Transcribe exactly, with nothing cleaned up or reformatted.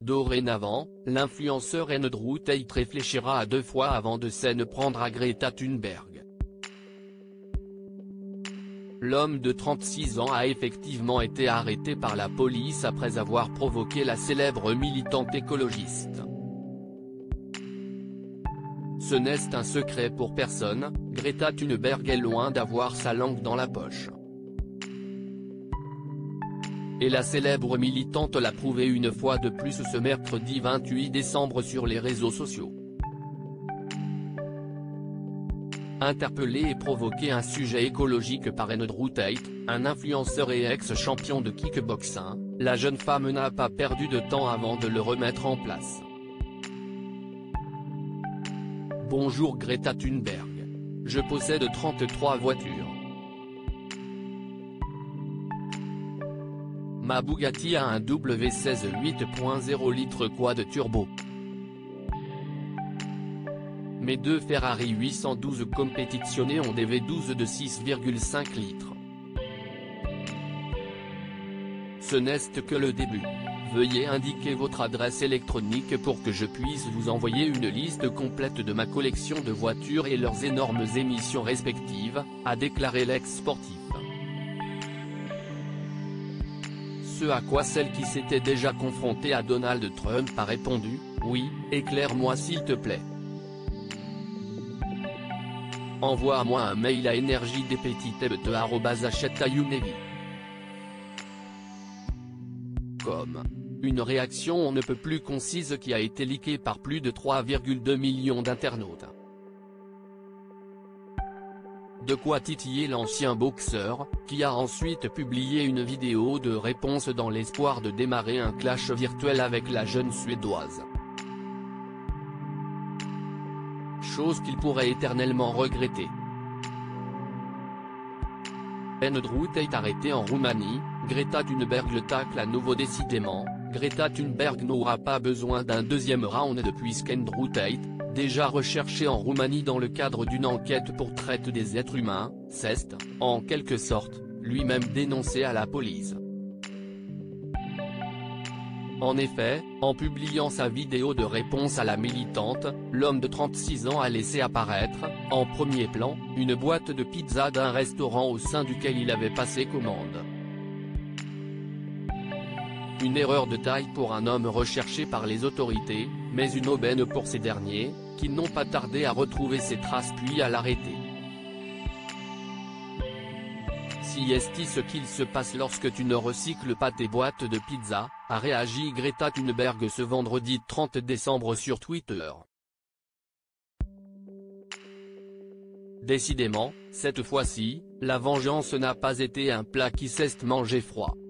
Dorénavant, l'influenceur Andrew Tate réfléchira à deux fois avant de s'en prendre à Greta Thunberg. L'homme de trente-six ans a effectivement été arrêté par la police après avoir provoqué la célèbre militante écologiste. Ce n'est un secret pour personne, Greta Thunberg est loin d'avoir sa langue dans la poche. Et la célèbre militante l'a prouvé une fois de plus ce mercredi vingt-huit décembre sur les réseaux sociaux. Interpellé et provoqué un sujet écologique par Andrew Tate, un influenceur et ex-champion de kickboxing, la jeune femme n'a pas perdu de temps avant de le remettre en place. Bonjour Greta Thunberg. Je possède trente-trois voitures. Ma Bugatti a un W seize huit point zéro litres quad turbo. Mes deux Ferrari huit cent douze compétitionnés ont des V douze de six virgule cinq litres. Ce n'est que le début. Veuillez indiquer votre adresse électronique pour que je puisse vous envoyer une liste complète de ma collection de voitures et leurs énormes émissions respectives, a déclaré l'ex-sportif. Ce à quoi celle qui s'était déjà confrontée à Donald Trump a répondu, « Oui, éclaire-moi s'il te plaît. Envoie-moi un mail à énergie-des-petits-tebte arobase achetayounevy point com. Une réaction on ne peut plus concise qui a été leakée par plus de trois virgule deux millions d'internautes. De quoi titiller l'ancien boxeur, qui a ensuite publié une vidéo de réponse dans l'espoir de démarrer un clash virtuel avec la jeune Suédoise. Chose qu'il pourrait éternellement regretter. Andrew Tate arrêté en Roumanie, Greta Thunberg le tacle à nouveau. Décidément, Greta Thunberg n'aura pas besoin d'un deuxième round puisqu'Andrew Tate, déjà recherché en Roumanie dans le cadre d'une enquête pour traite des êtres humains, s'est, en quelque sorte, lui-même dénoncé à la police. En effet, en publiant sa vidéo de réponse à la militante, l'homme de trente-six ans a laissé apparaître, en premier plan, une boîte de pizza d'un restaurant au sein duquel il avait passé commande. Une erreur de taille pour un homme recherché par les autorités, mais une aubaine pour ces derniers, qui n'ont pas tardé à retrouver ses traces puis à l'arrêter. Si est ce qu'il se passe lorsque tu ne recycles pas tes boîtes de pizza, a réagi Greta Thunberg ce vendredi trente décembre sur Twitter. Décidément, cette fois-ci, la vengeance n'a pas été un plat qui s'est mangé froid.